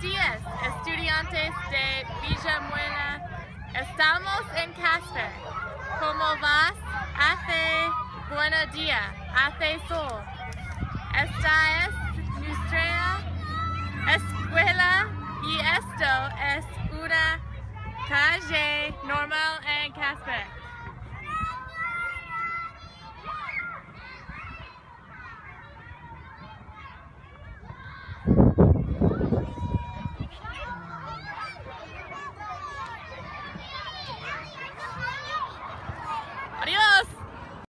días, estudiantes de Villamuela. Estamos en Casper. ¿Cómo vas? Hace buen día, hace sol. Esta es nuestra escuela y esto es una calle normal en Casper.